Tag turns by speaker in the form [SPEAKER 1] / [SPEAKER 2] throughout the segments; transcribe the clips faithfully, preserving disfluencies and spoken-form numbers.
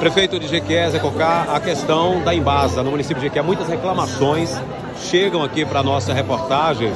[SPEAKER 1] Prefeito de Jequié, Zé Cocá, a questão da Embasa no município de Jequié, muitas reclamações chegam aqui para a nossa reportagem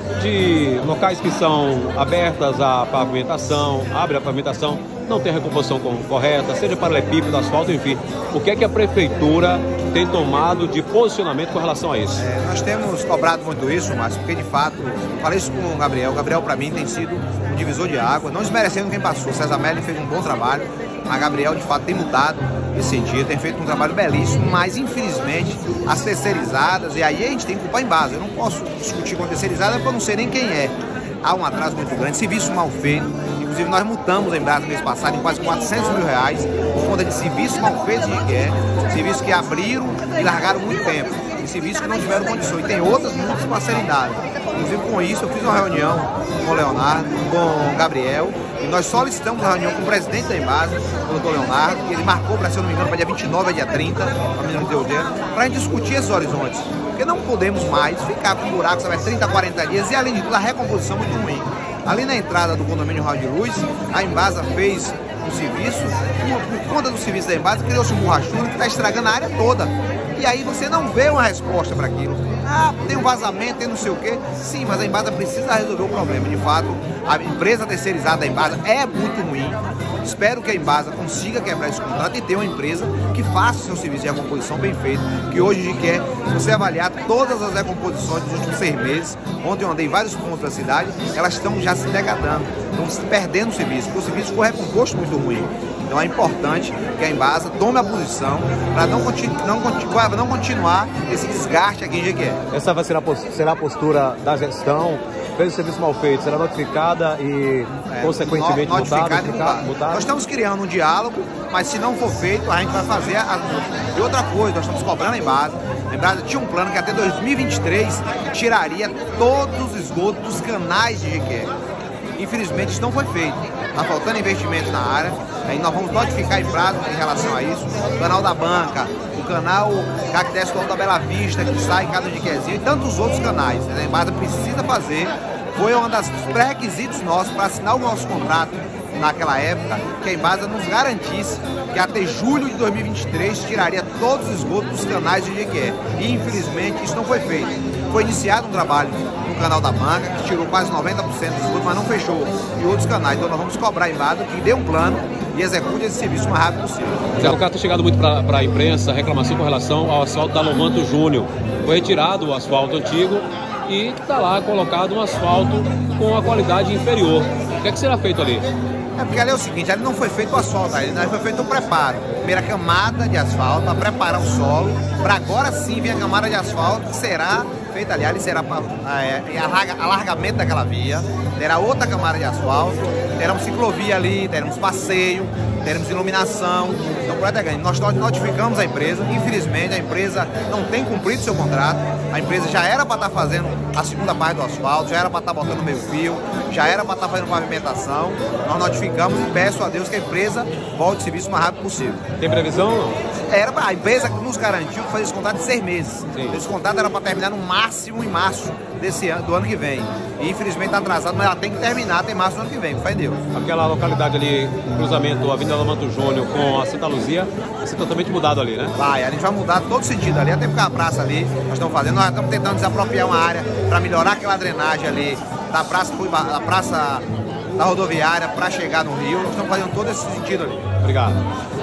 [SPEAKER 1] de locais que são abertas à pavimentação, abre a pavimentação, não tem a recomposição correta, seja paralelepípedo, asfalto, enfim. O que é que a prefeitura tem tomado de posicionamento com relação a isso?
[SPEAKER 2] É, nós temos cobrado muito isso, Márcio, porque de fato, falei isso com o Gabriel, o Gabriel para mim tem sido um divisor de água, não desmerecendo quem passou, César Melli fez um bom trabalho, mas Gabriel de fato tem mudado esse sentido, tem feito um trabalho belíssimo, mas infelizmente as terceirizadas, e aí a gente tem que culpar em base, eu não posso discutir com a terceirizada porque eu não sei nem quem é. Há um atraso muito grande, serviço mal feito, inclusive nós multamos a Embasa no mês passado em quase quatrocentos mil reais por conta de serviço mal feito de Jequié, serviços que abriram e largaram muito tempo, e serviços que não tiveram condições, e tem outras muitas parceridades. Inclusive com isso eu fiz uma reunião com o Leonardo, com o Gabriel, e nós solicitamos uma reunião com o presidente da Embasa, o doutor Leonardo, que ele marcou, para, se eu não me engano, para dia vinte e nove a dia trinta, para a gente discutir esses horizontes. Porque não podemos mais ficar com buracos há trinta, quarenta dias e, além de tudo, a recomposição muito ruim. Ali na entrada do condomínio Raul de Luz, a Embasa fez um serviço, por, por conta do serviço da Embasa, criou-se um borrachudo que está estragando a área toda. E aí você não vê uma resposta para aquilo. Ah, tem um vazamento, tem não sei o quê. Sim, mas a Embasa precisa resolver o problema. De fato, a empresa terceirizada da Embasa é muito ruim. Espero que a Embasa consiga quebrar esse contrato e ter uma empresa que faça o seu serviço de recomposição bem feito. Que hoje a gente quer, se você avaliar todas as recomposições dos últimos seis meses, ontem eu andei em vários pontos da cidade, elas estão já se degradando, estão se perdendo o serviço, porque o serviço ficou recomposto muito ruim. Então é importante que a Embasa tome a posição para não, continu não, continu não continuar esse desgaste aqui em Jequié.
[SPEAKER 1] Essa vai ser a, será a postura da gestão? Fez o serviço mal feito, será notificada e, é, consequentemente,
[SPEAKER 2] no, notificada
[SPEAKER 1] multada,
[SPEAKER 2] e multada. Nós estamos criando um diálogo, mas se não for feito, a gente vai fazer a, a, e outra coisa, nós estamos cobrando a Embasa. A Embasa tinha um plano que até dois mil e vinte e três tiraria todos os esgotos dos canais de Jequié. Infelizmente isso não foi feito, está faltando investimento na área, aí nós vamos notificar em prazo em relação a isso, o canal da Banca, o canal que desce do Alto da Bela Vista, que sai em cada Jequiézinho e tantos outros canais. A Embasa precisa fazer, foi um dos pré-requisitos nossos para assinar o nosso contrato naquela época, que a Embasa nos garantisse que até julho de dois mil e vinte e três tiraria todos os esgotos dos canais de Jequié. E infelizmente isso não foi feito. Foi iniciado um trabalho no canal da Banca, que tirou quase noventa por cento dos esgotos, mas não fechou. E outros canais. Então nós vamos cobrar a Embasa que dê um plano e execute esse serviço o mais rápido possível.
[SPEAKER 1] Zé Cocá, tem chegado muito para a imprensa reclamação com relação ao asfalto da Lomanto Júnior. Foi retirado o asfalto antigo e está lá colocado um asfalto com a qualidade inferior. O que é que será feito ali?
[SPEAKER 2] É porque ali é o seguinte, ali não foi feito o asfalto, ali foi feito o preparo. Primeira camada de asfalto para preparar o solo, para agora sim vir a camada de asfalto que será feita ali. Ali será é, alargamento daquela via, terá outra camada de asfalto, teremos ciclovia ali, teremos passeio, teremos iluminação. Então, por aí, nós notificamos a empresa, infelizmente a empresa não tem cumprido seu contrato, a empresa já era para estar fazendo a segunda parte do asfalto, já era para estar botando meio fio, já era para estar fazendo pavimentação. Nós notificamos e peço a Deus que a empresa volte o serviço o mais rápido possível.
[SPEAKER 1] Tem previsão?
[SPEAKER 2] Era pra, a empresa nos garantiu que fazia esse contrato de seis meses. Sim. Esse contrato era para terminar no máximo em março desse ano, do ano que vem. E infelizmente está atrasado, mas ela tem que terminar até março do ano que vem, fé em Deus.
[SPEAKER 1] Aquela localidade ali, cruzamento Avenida Lomanto Júnior com a Santa Luzia, vai ser totalmente mudado ali, né?
[SPEAKER 2] Vai, a gente vai mudar todo sentido ali, até porque a praça ali, nós estamos fazendo, nós estamos tentando desapropriar uma área para melhorar aquela drenagem ali da praça, da praça da rodoviária para chegar no rio. Nós estamos fazendo todo esse sentido ali.
[SPEAKER 1] Obrigado.